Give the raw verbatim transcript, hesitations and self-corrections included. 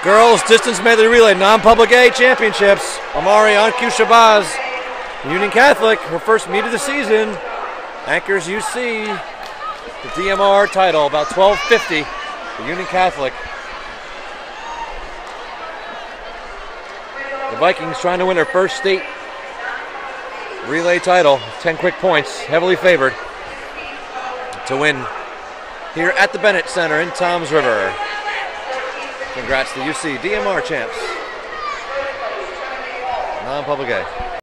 Girls Distance Medley Relay Non Public A Championships. Amari Anku Shabazz, Union Catholic, her first meet of the season. Anchors U C, the D M R title, about twelve fifty for Union Catholic. The Vikings trying to win their first state relay title. ten quick points, heavily favored to win here at the Bennett Center in Toms River. Congrats to U C D M R champs. Non Public A.